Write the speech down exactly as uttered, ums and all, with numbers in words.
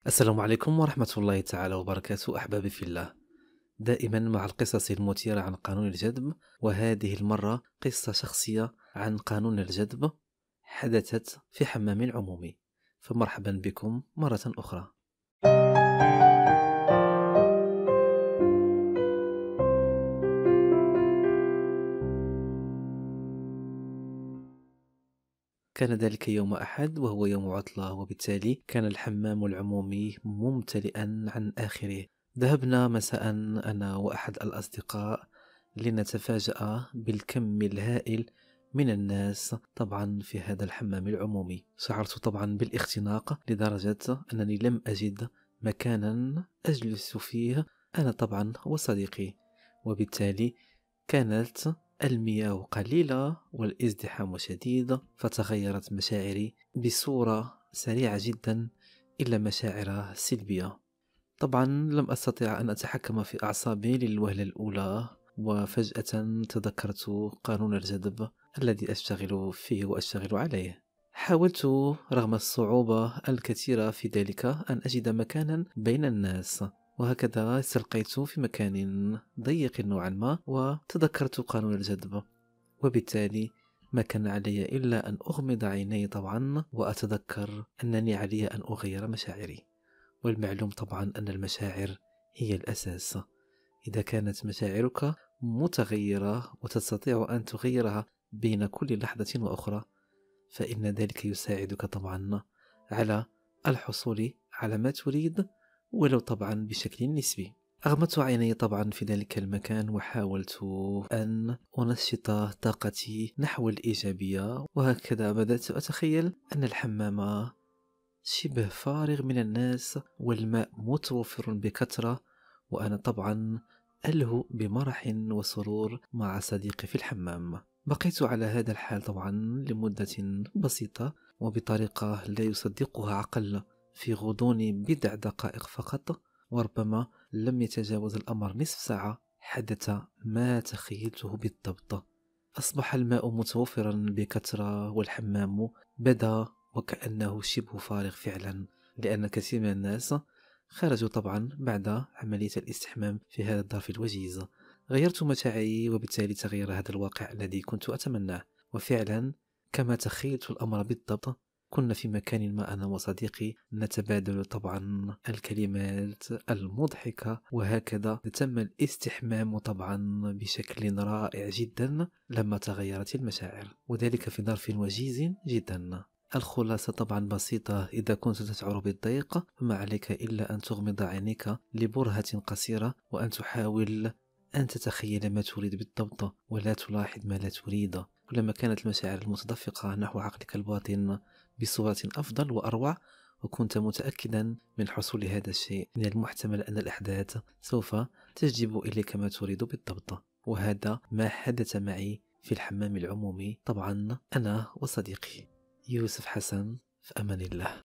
السلام عليكم ورحمة الله تعالى وبركاته أحبابي في الله. دائما مع القصص المثيرة عن قانون الجذب، وهذه المرة قصة شخصية عن قانون الجذب حدثت في حمام عمومي. فمرحبا بكم مرة أخرى. كان ذلك يوم أحد وهو يوم عطلة، وبالتالي كان الحمام العمومي ممتلئا عن آخره. ذهبنا مساء أنا وأحد الأصدقاء لنتفاجأ بالكم الهائل من الناس طبعا في هذا الحمام العمومي. شعرت طبعا بالاختناق لدرجة أنني لم أجد مكانا أجلس فيه أنا طبعا وصديقي، وبالتالي كانت المياه قليلة والازدحام شديد، فتغيرت مشاعري بصورة سريعة جدا إلى مشاعر سلبية. طبعا لم أستطع أن أتحكم في أعصابي للوهلة الأولى، وفجأة تذكرت قانون الجذب الذي أشتغل فيه وأشتغل عليه. حاولت رغم الصعوبة الكثيرة في ذلك أن أجد مكانا بين الناس، وهكذا استلقيت في مكان ضيق نوعا ما وتذكرت قانون الجذب، وبالتالي ما كان علي إلا أن أغمض عيني طبعا وأتذكر أنني علي أن أغير مشاعري. والمعلوم طبعا أن المشاعر هي الأساس. إذا كانت مشاعرك متغيرة وتستطيع أن تغيرها بين كل لحظة وأخرى، فإن ذلك يساعدك طبعا على الحصول على ما تريد، ولو طبعا بشكل نسبي. أغمضت عيني طبعا في ذلك المكان وحاولت أن أنشط طاقتي نحو الإيجابية، وهكذا بدأت أتخيل أن الحمام شبه فارغ من الناس والماء متوفر بكثرة، وأنا طبعا ألهو بمرح وسرور مع صديقي في الحمام. بقيت على هذا الحال طبعا لمدة بسيطة وبطريقة لا يصدقها عقل، في غضون بضع دقائق فقط، وربما لم يتجاوز الأمر نصف ساعة حدث ما تخيلته بالضبط. أصبح الماء متوفرا بكثرة والحمام بدا وكأنه شبه فارغ فعلا، لأن كثير من الناس خرجوا طبعا بعد عملية الاستحمام في هذا الظرف الوجيز. غيرت مشاعري، وبالتالي تغير هذا الواقع الذي كنت أتمناه. وفعلا كما تخيلت الأمر بالضبط، كنا في مكان ما أنا وصديقي نتبادل طبعا الكلمات المضحكة، وهكذا تم الاستحمام طبعا بشكل رائع جدا لما تغيرت المشاعر، وذلك في ظرف وجيز جدا. الخلاصة طبعا بسيطة: إذا كنت تشعر بالضيق فما عليك إلا أن تغمض عينيك لبرهة قصيرة، وأن تحاول أن تتخيل ما تريد بالضبط ولا تلاحظ ما لا تريد. كلما كانت المشاعر المتدفقة نحو عقلك الباطن بصورة أفضل وأروع، وكنت متأكدا من حصول هذا الشيء، من المحتمل أن الأحداث سوف تجلب إليك ما تريد بالضبط. وهذا ما حدث معي في الحمام العمومي، طبعا أنا وصديقي يوسف حسن. في أمان الله.